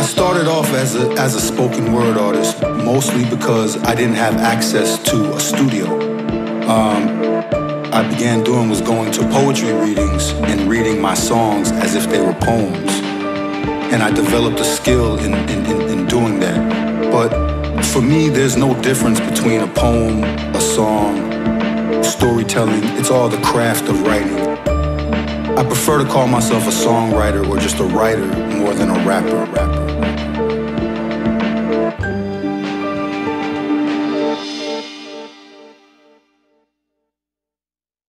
started off as a spoken word artist, mostly because I didn't have access to a studio. I began doing was going to poetry readings and reading my songs as if they were poems. And I developed a skill in doing that. But for me, there's no difference between a poem, a song, storytelling. It's all the craft of writing. I prefer to call myself a songwriter or just a writer more than a rapper.